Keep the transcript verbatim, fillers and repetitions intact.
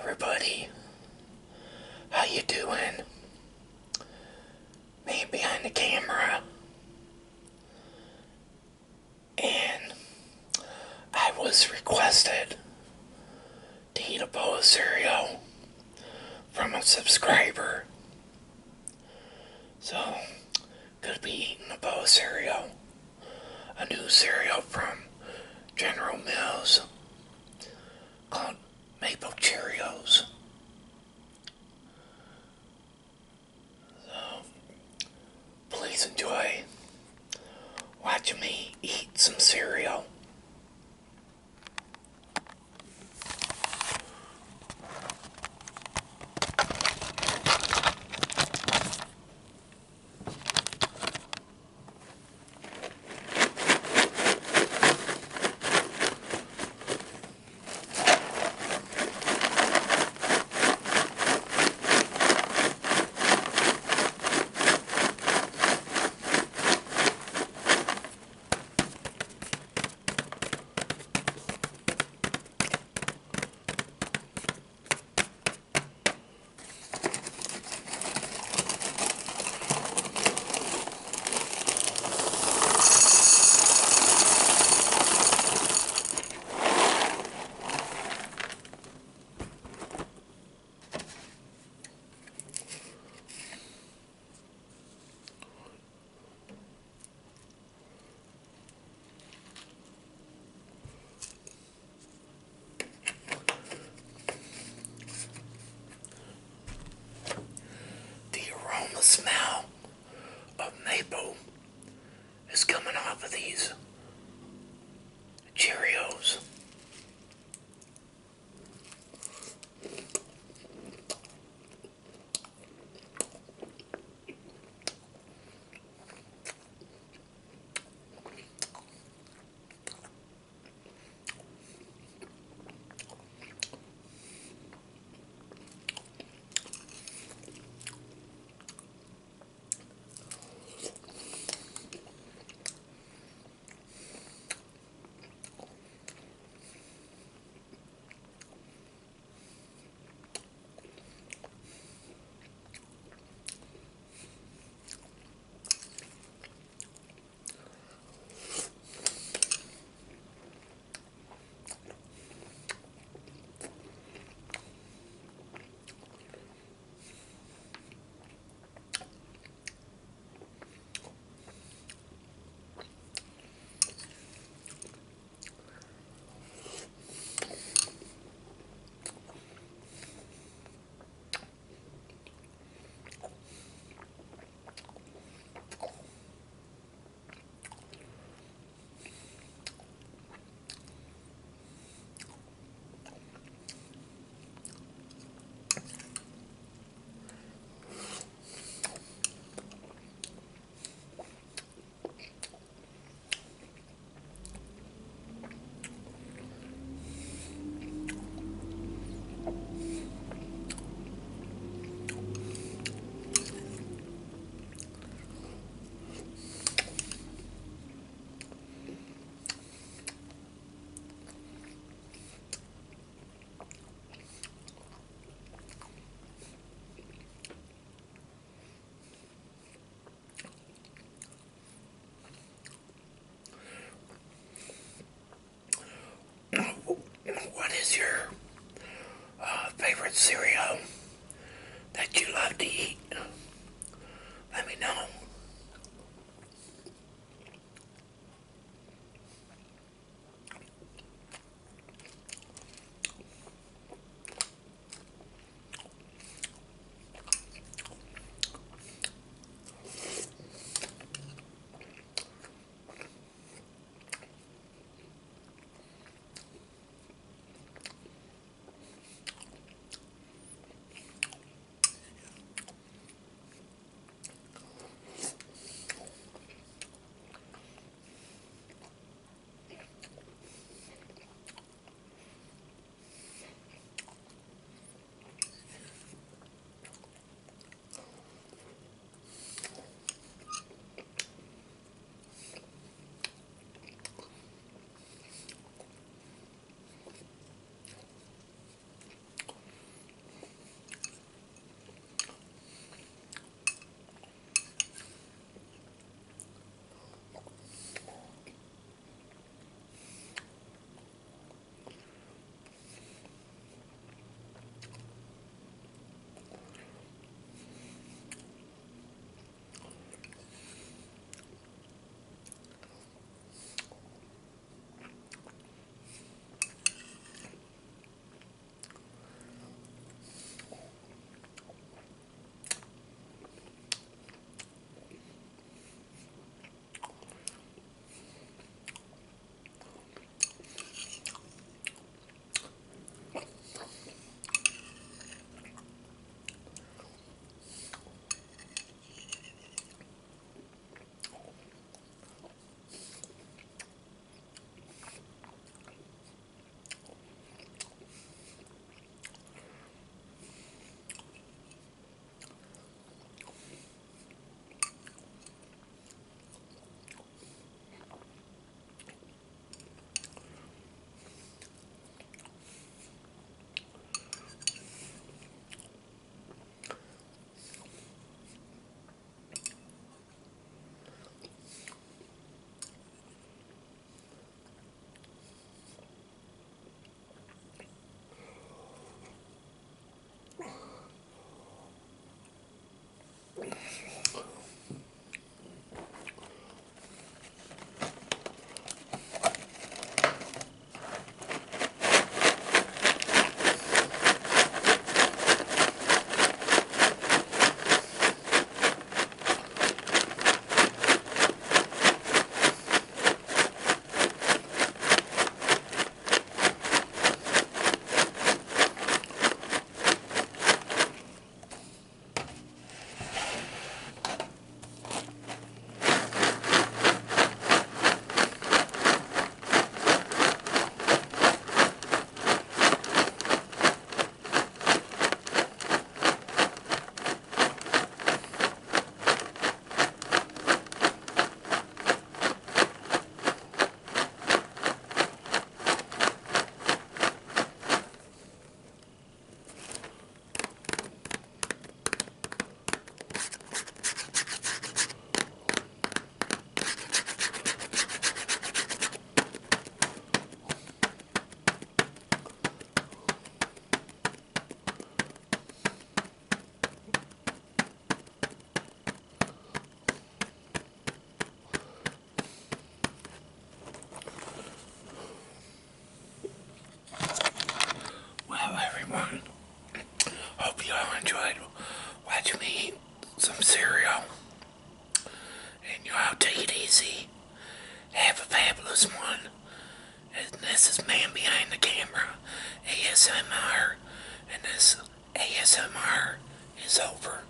everybody. How you doing? Me behind the camera. And I was requested to eat a bowl of cereal from a subscriber. So, gonna be eating a bowl of cereal. A new cereal from General Mills called Maple Cheerios. So, please enjoy watching me eat some cereal. The aroma smell of maple is coming off of these Cheerios. What is your uh, favorite cereal that you love to eat? Let me know. everyone. Hope you all enjoyed watching me eat some cereal. And you all take it easy. Have a fabulous one. And this is Man Behind the Camera, A S M R. And this A S M R is over.